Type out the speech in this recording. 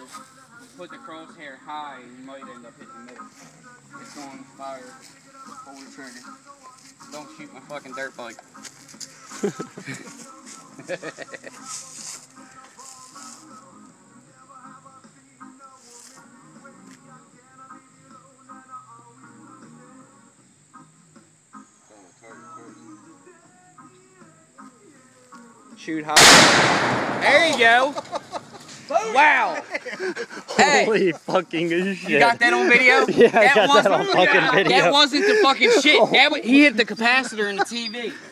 put the crosshair high and you might end up hitting the middle. It's on fire. Pull the trigger. Don't shoot my fucking dirt bike. Shoot high. There you go. Wow. Hey. Holy fucking shit. You got that on video? Yeah, I got that on fucking video. That wasn't the fucking shit. He hit the capacitor in the TV.